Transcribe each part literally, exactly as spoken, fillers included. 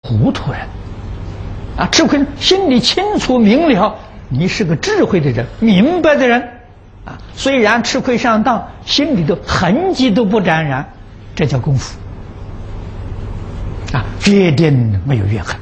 糊涂人啊！吃亏心里清楚明了，你是个智慧的人，明白的人啊。虽然吃亏上当，心里头痕迹都不沾染，这叫功夫啊，决定没有怨恨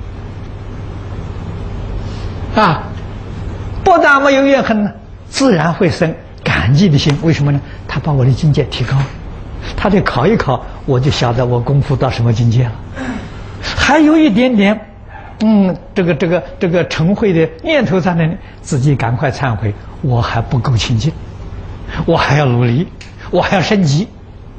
啊。不但没有怨恨呢，自然会生感激的心。为什么呢？他把我的境界提高，他得考一考，我就晓得我功夫到什么境界了。还有一点点，嗯，这个这个这个成慧的念头在那里，自己赶快忏悔，我还不够清净，我还要努力，我还要升级。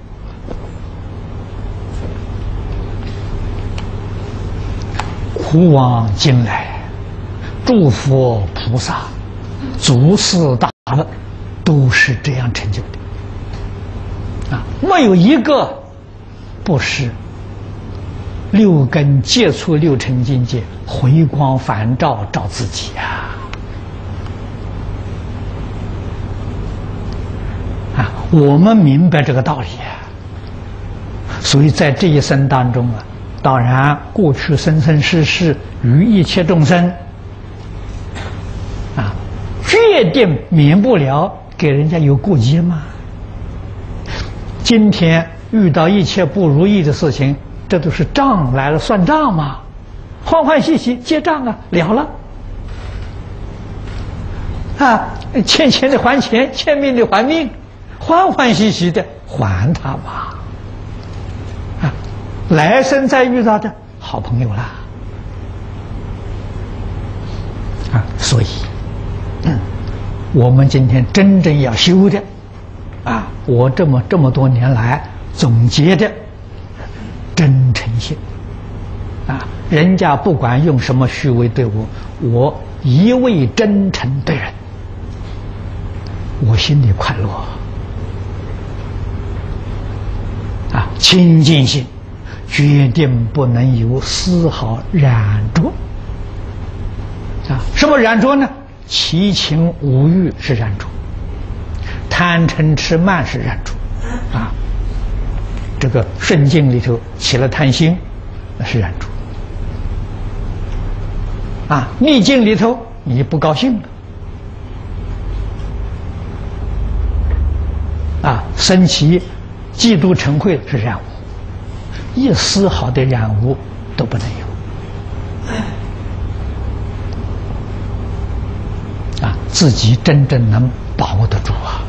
古往今来，诸佛菩萨、祖师大德都是这样成就的啊，没有一个不是六根接触六尘境界，回光返照照自己呀！啊，我们明白这个道理啊，所以在这一生当中啊，当然过去生生世世与一切众生啊，决定免不了给人家有过节嘛。今天遇到一切不如意的事情，这都是账来了算账嘛，欢欢喜喜结账啊，了了。啊，欠钱的还钱，欠命的还命，欢欢喜喜的还他吧。啊，来生再遇到的好朋友啦。啊，所以，嗯，我们今天真正要修的，啊，我这么这么多年来总结的。真诚心啊！人家不管用什么虚伪对我，我一味真诚对人，我心里快乐啊！清净心决定不能有丝毫染着啊！什么染着呢？七情五欲是染着，贪嗔痴慢是染着啊！这个顺境里头起了贪心，那是染着啊；逆境里头你不高兴了啊，升起嫉妒嗔恚是染污，一丝毫的染污都不能有啊，自己真正能把握得住啊。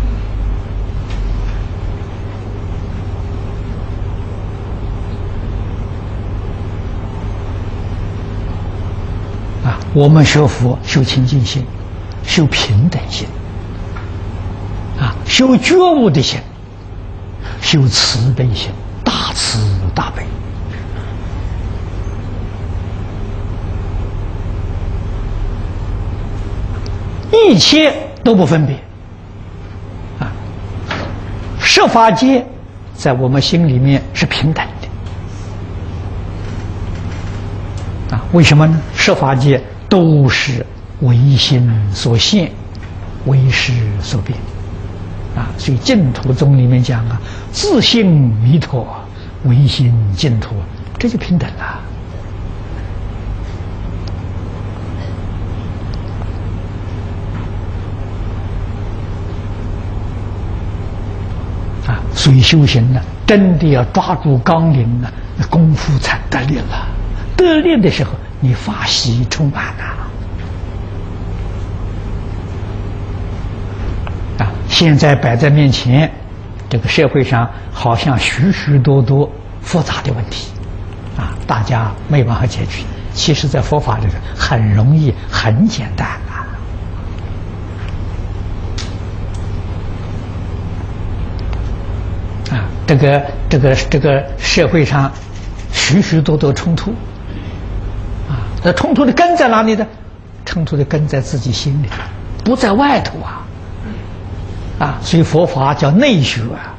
我们学佛修清净心，修平等心，啊，修觉悟的心，修慈悲心，大慈大悲，一切都不分别，啊，十法界在我们心里面是平等的，啊，为什么呢？十法界都是唯心所现，唯识所变，啊，所以净土宗里面讲啊，自性弥陀，唯心净土，这就平等了。啊，所以修行呢，真的要抓住纲领呢，功夫才得力了。得力的时候，你法喜充满了啊！现在摆在面前，这个社会上好像许许多多复杂的问题啊，大家没办法解决。其实，在佛法里头很容易、很简单啊！啊，这个、这个、这个社会上许许多多冲突。那冲突的根在哪里呢？冲突的根在自己心里，不在外头啊！啊，所以佛法叫内学啊。